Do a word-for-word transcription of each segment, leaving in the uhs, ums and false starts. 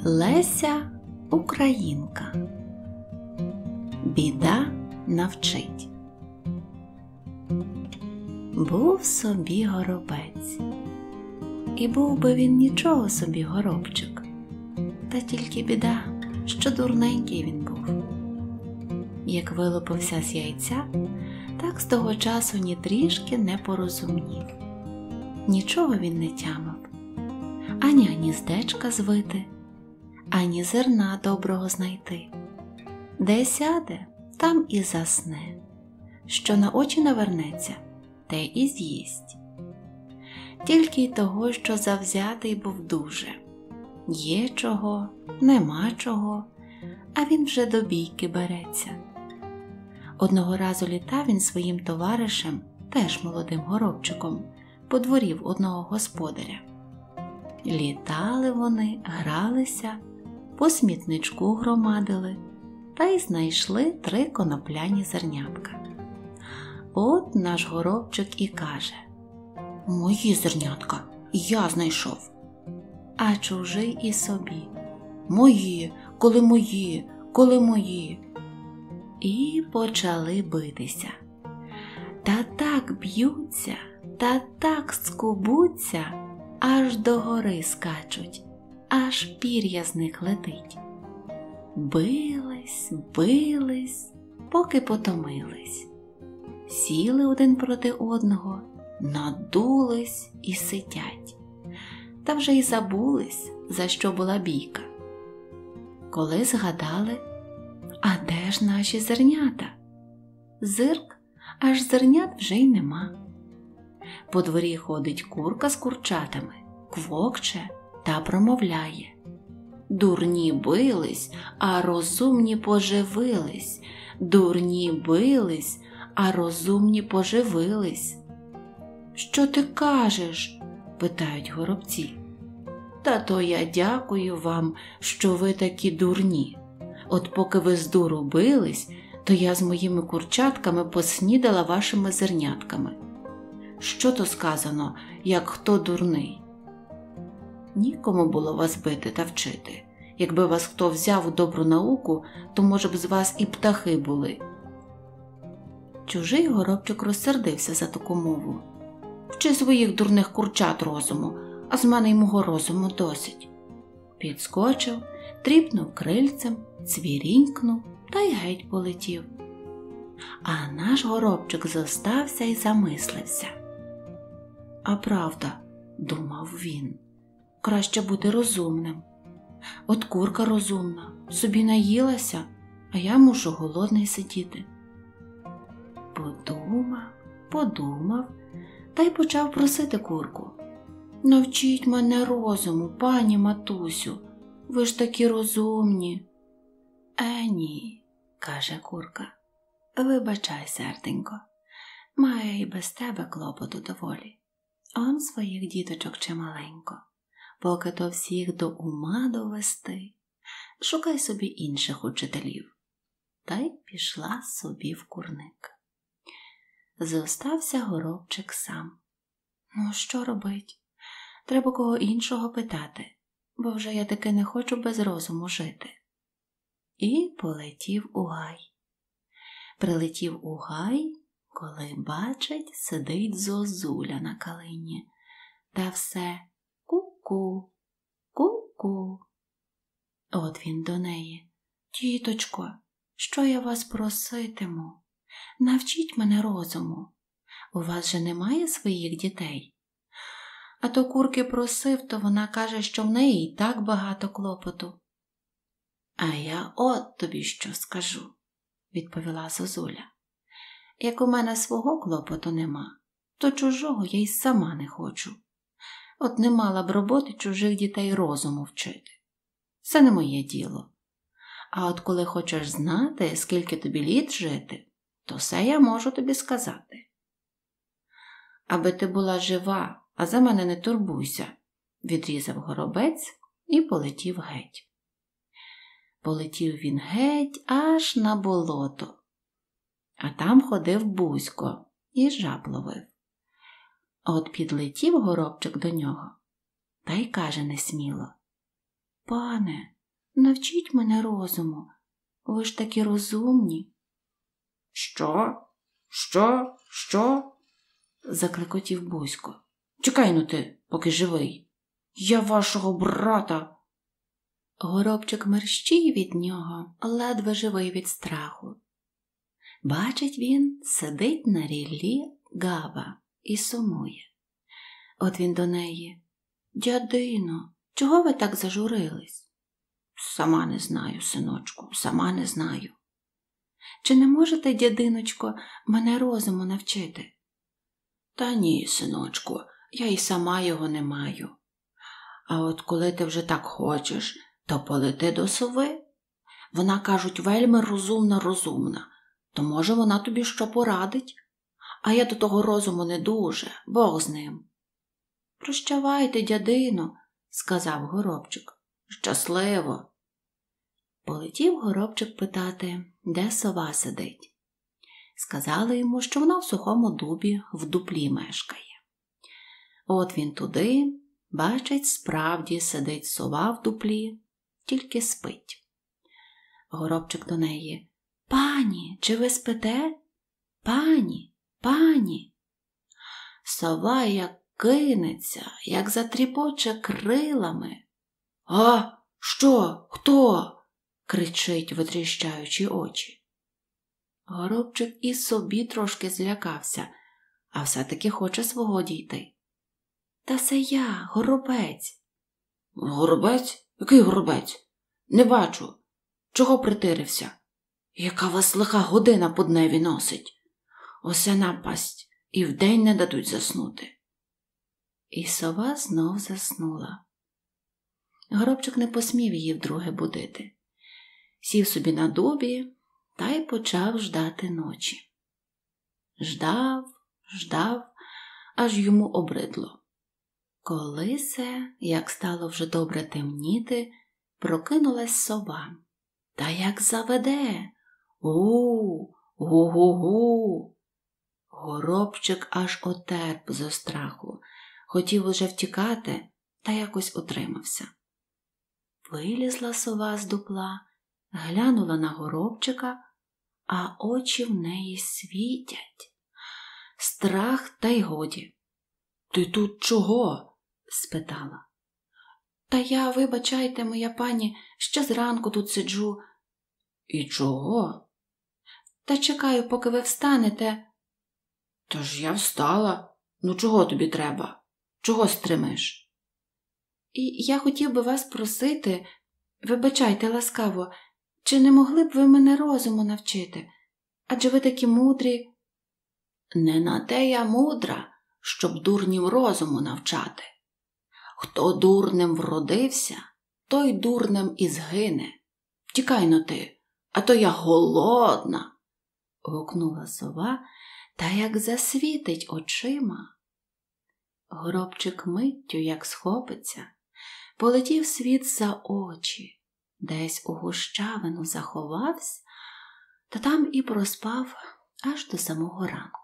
Леся Українка. Біда навчить. Був собі горобець, і був би він нічого собі горобчик, та тільки біда, що дурненький він був. Як вилупився з яйця, так з того часу ні трішки не порозумнів. Нічого він не тямив, ані гніздечка звити, ані зерна доброго знайти. Де сяде, там і засне, що на очі навернеться, те і з'їсть. Тільки й того, що завзятий був дуже. Є чого, нема чого, а він вже до бійки береться. Одного разу літав він своїм товаришем, теж молодим горобчиком, по дворі в одного господаря. Літали вони, гралися, по смітничку громадили, та й знайшли три конопляні зернятка. От наш горобчик і каже: «Мої зернятка, я знайшов». А чужий і собі: «Мої, коли мої, коли мої». І почали битися. Та так б'ються, та так скубуться, аж до гори скачуть, аж пір'я з них летить. Бились, бились, поки потомились. Сіли один проти одного, надулись і сидять. Та вже й забулись, за що була бійка. Коли згадали: а де ж наші зернята? Зирк, аж зернят вже й нема. По дворі ходить курка з курчатами, квокче та промовляє: «Дурні бились, а розумні поживились, дурні бились, а розумні поживились». «Що ти кажеш?» – питають горобці. «Та то я дякую вам, що ви такі дурні. От поки ви з дуру бились, то я з моїми курчатками поснідала вашими зернятками. Що то сказано, як хто дурний? Нікому було вас бити та вчити. Якби вас хто взяв у добру науку, то, може б, з вас і птахи були». Чужий горобчик розсердився за таку мову. «Вчи своїх дурних курчат розуму, а з мене й мого розуму досить». Підскочив, тріпнув крильцем, цвірінькнув та й геть полетів. А наш горобчик зостався й замислився. «А правда, – думав він, – краще бути розумним. От курка розумна, собі наїлася, а я мушу голодний сидіти». Подумав, подумав та й почав просити курку: «Навчіть мене розуму, пані матусю, ви ж такі розумні». «Е, ні, – каже курка, – вибачай, серденько, маю і без тебе клопоту доволі. Он своїх діточок чималенько, поки то всіх до ума довести, шукай собі інших учителів». Та й пішла собі в курник. Зостався горобчик сам. Ну, що робить? Треба кого іншого питати, бо вже я таки не хочу без розуму жити. І полетів у гай. Прилетів у гай, коли бачить, сидить зозуля на калині, та все ку-ку, ку-ку. От він до неї: «Тіточко, що я вас проситиму? Навчіть мене розуму. У вас же немає своїх дітей?» А то курки просив, то вона каже, що в неї й так багато клопоту. «А я от тобі що скажу», – відповіла зозуля. «Як у мене свого клопоту нема, то чужого я й сама не хочу. От не мала б роботи чужих дітей розуму вчити. Це не моє діло. А от коли хочеш знати, скільки тобі літ жити, то все я можу тобі сказати». «Аби ти була жива, а за мене не турбуйся», – відрізав горобець і полетів геть. Полетів він геть аж на болото. А там ходив Бузько і жаб ловив. От підлетів горобчик до нього та й каже несміло: «Пане, навчіть мене розуму, ви ж такі розумні. Що? Що? Що? Заклекотів Бузько. Чекай ну ти, поки живий. Я вашого брата. Горобчик мерщій від нього, ледве живий від страху. Бачить він, сидить на ріллі Габа і сумує. От він до неї: дядино, чого ви так зажурились? Сама не знаю, синочку, сама не знаю. Чи не можете, дядиночко, мене розуму навчити? Та ні, синочку, я й сама його не маю. А от коли ти вже так хочеш, то полети до сови. Вона, кажуть, вельми розумна-розумна, то може вона тобі що порадить? А я до того розуму не дуже, Бог з ним. Прощавайте, дядино, сказав Горобчик. Щасливо. Полетів Горобчик питати, де сова сидить. Сказали йому, що вона в сухому дубі в дуплі мешкає. От він туди, бачить, справді сидить сова в дуплі, тільки спить. Горобчик до неї: пані, чи ви спите? Пані, пані. Сова як кинеться, як затріпоче крилами. А, що? Хто? Кричить, витріщаючи очі. Горобчик і собі трошки злякався, а все-таки хоче свого дійти. Та це я, горобець. Горобець? Який горобець? Не бачу. Чого притирився? Яка вас лиха година по дневі носить? Осе напасть, і вдень не дадуть заснути. І сова знов заснула. Горобчик не посмів її вдруге будити. Сів собі на дубі та й почав ждати ночі. Ждав, ждав, аж йому обридло. Коли се, як стало вже добре темніти, прокинулась сова. Та як заведе: у, гу-гу-гу. Горобчик аж отерп зо страху. Хотів уже втікати, та якось утримався. Вилізла сова з дупла, глянула на Горобчика, а очі в неї світять. Страх та й годі. Ти тут чого? Спитала. Та я, вибачайте, моя пані, ще зранку тут сиджу. І чого? Та чекаю, поки ви встанете. Та ж я встала. Ну чого тобі треба? Чого стримиш? І я хотів би вас просити, вибачайте ласкаво, чи не могли б ви мене розуму навчити? Адже ви такі мудрі. Не на те я мудра, щоб дурнім розуму навчати. Хто дурним вродився, той дурним і згине. Тікай но ти, а то я голодна. Гукнула сова, та як засвітить очима. Горобчик миттю, як схопиться, полетів світ за очі, десь у гущавину заховався, та там і проспав аж до самого ранку.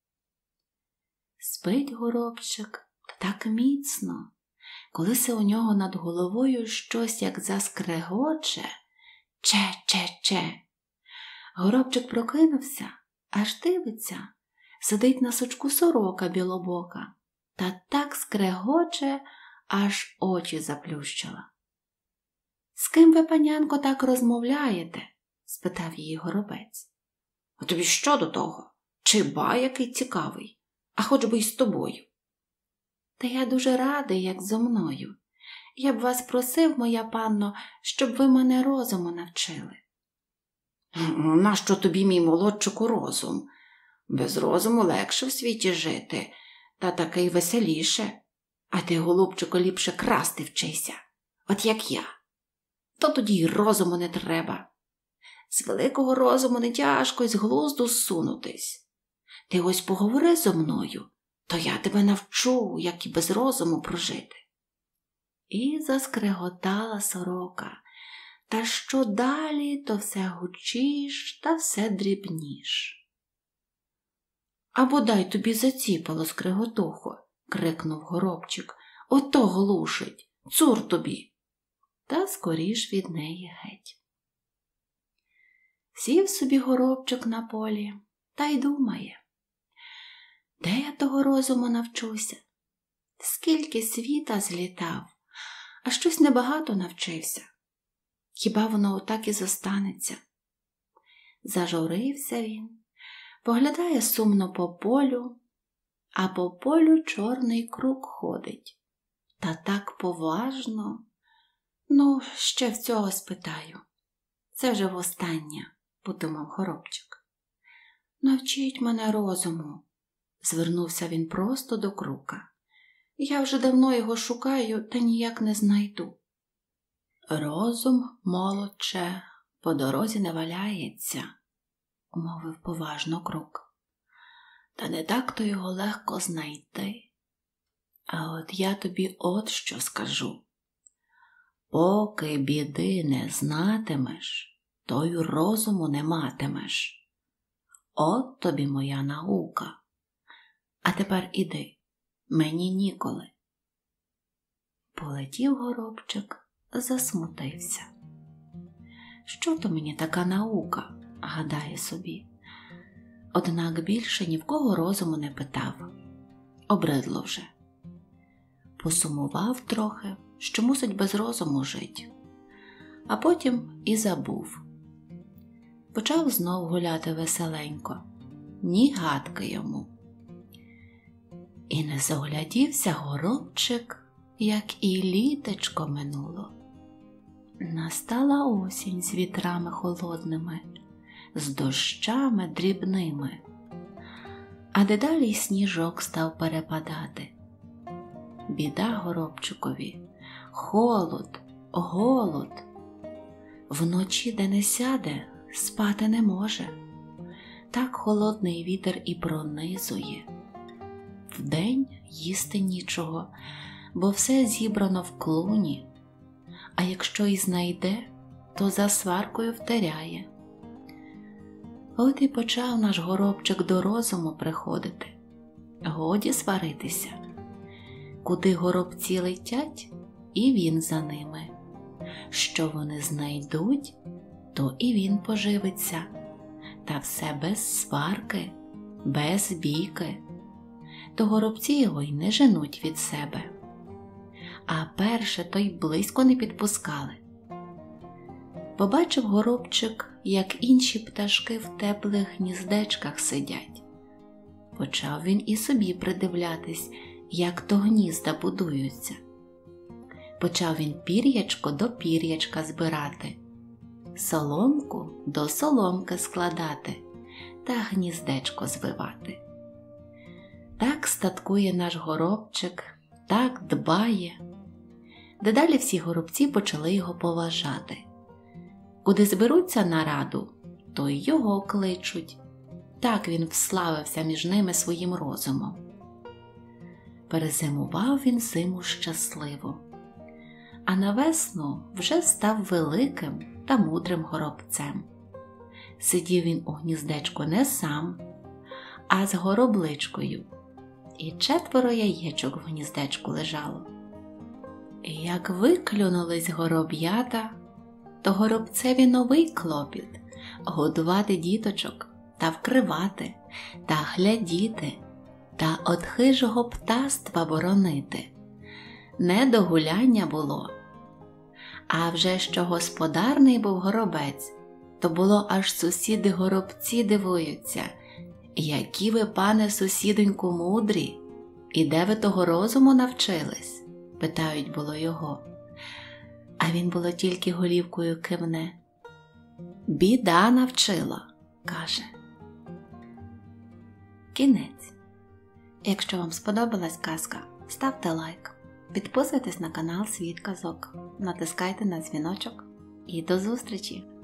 Спить Горобчик, та так міцно, коли се у нього над головою щось як заскрегоче, че-че-че. Горобчик прокинувся, аж дивиться, сидить на сучку сорока білобока, та так скрегоче, аж очі заплющила. «З ким ви, панянко, так розмовляєте?» – спитав її Горобець. А тобі що до того? Чи ба який цікавий, а хоч би й з тобою. Та я дуже радий, як зо мною. Я б вас просив, моя панно, щоб ви мене розуму навчили. Нащо тобі, мій молодчику, розум? Без розуму легше в світі жити, та таки й веселіше. А ти, голубчику, ліпше красти вчися, от як я. То тоді й розуму не треба. З великого розуму не тяжко й з глузду зсунутись. Ти ось поговори зо мною, то я тебе навчу, як і без розуму прожити. І заскреготала сорока, та що далі, то все гучіш та все дрібніш. «А бодай тобі заціпало, скреготухо!» – крикнув Горобчик. «Ото глушить! Цур тобі!» та скоріш від неї геть. Сів собі горобчик на полі та й думає: де я того розуму навчуся? Скільки світа злітав, а щось небагато навчився. Хіба воно отак і зостанеться? Зажурився він, поглядає сумно по полю, а по полю чорний круг ходить. Та так поважно. Ну, ще в цього спитаю. Це вже востаннє, подумав горобчик. Навчіть мене розуму, звернувся він просто до крука. Я вже давно його шукаю, та ніяк не знайду. Розум, молодче, по дорозі не валяється, мовив поважно крук. Та не так-то його легко знайти. А от я тобі от що скажу. Поки біди не знатимеш, то й розуму не матимеш. От тобі моя наука. А тепер іди, мені ніколи. Полетів горобчик, засмутився. Що то мені така наука, гадає собі. Однак більше ні в кого розуму не питав. Обридло вже. Посумував трохи, що мусить без розуму жить. А потім і забув. Почав знов гуляти веселенько. Ні гадки йому. І не заглядівся горобчик, як і літечко минуло. Настала осінь з вітрами холодними, з дощами дрібними, а дедалі сніжок став перепадати. Біда горобчикові, холод, голод. Вночі, де не сяде, спати не може. Так холодний вітер і пронизує. Вдень їсти нічого, бо все зібрано в клуні, а якщо й знайде, то за сваркою втеряє. От і почав наш горобчик до розуму приходити. Годі сваритися. Куди горобці летять, і він за ними. Що вони знайдуть, то і він поживиться. Та все без сварки, без бійки. То горобці його й не женуть від себе. А перше то й близько не підпускали. Побачив горобчик, як інші пташки в теплих гніздечках сидять. Почав він і собі придивлятись, як то гнізда будуються. Почав він пір'ячко до пір'ячка збирати, соломку до соломки складати та гніздечко звивати. Так статкує наш горобчик, так дбає. Дедалі всі горобці почали його поважати. Куди зберуться на раду, то й його кличуть. Так він вславився між ними своїм розумом. Перезимував він зиму щасливо, а на весну вже став великим та мудрим горобцем. Сидів він у гніздечку не сам, а з горобличкою, і четверо яєчок в гніздечку лежало. І як виклюнулись гороб'ята, то горобцеві новий клопіт – годувати діточок та вкривати, та глядіти, та од хижого птаства боронити. Не до гуляння було. А вже що господарний був горобець, то було аж сусіди-горобці дивуються. Які ви, пане сусідоньку, мудрі, і де ви того розуму навчились? Питають було його. А він було тільки голівкою кивне. Біда навчила, каже. Кінець. Якщо вам сподобалась казка, ставте лайк, підписуйтесь на канал Світ казок, натискайте на дзвіночок і до зустрічі!